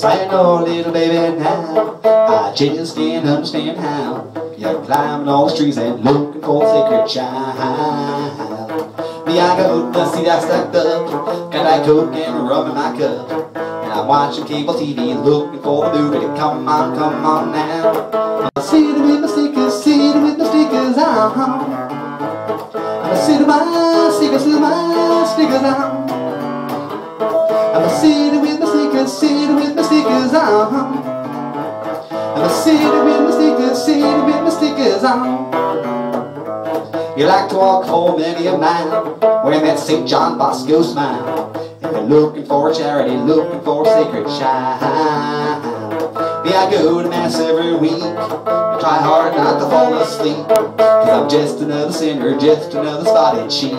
Sayanora, little baby, now I just can't understand how you're climbing all the trees and looking for a sacred child. Me, I got the seat I stuck up, got that coke and rum in my cup, and I'm watching cable TV looking for a movie to come on now. I'm sitting with my stickers, sitting with my stickers on. I'm sitting with my stickers, on. I'm sitting with my stickers, sitting with my stickers on. I'm sitting with my stickers, sitting with my stickers on. You like to walk for many a mile, wearing that St. John Bosco smile, and you're looking for a charity, looking for a sacred child. Me, I go to mass every week, and try hard not to fall asleep, 'cause I'm just another sinner, just another spotted sheep.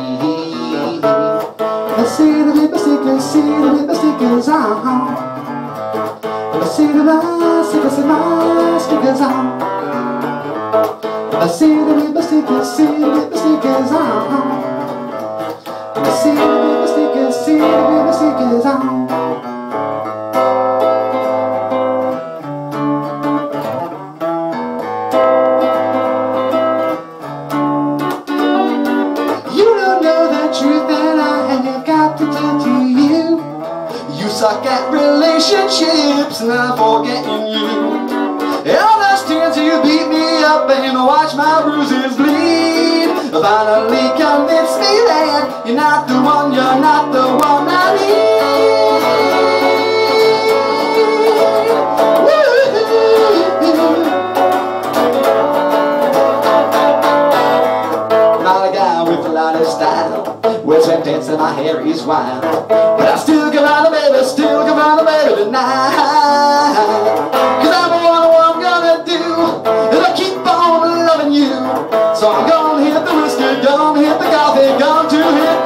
I'm sitting with my stickers, sitting with my stickers on. I'm sitting with my stickers on. I'm sitting with my stickers, sitting with my stickers on. I'm sitting with my stickers, sitting with my stickers on. You don't know the truth that I have got to tell to you. You suck at relationships and I'm forgetting you. All those tears you beat me up and watch my bruises bleed finally convince me that you're not the one, you're not the one I need. Not a guy with a lot of style, wears sweatpants and my hair is wild, but I still come out of bed, still come out of bed tonight. 'Cause I'm so I'm gonna hit the whiskey, gonna hit the coffee, gonna hit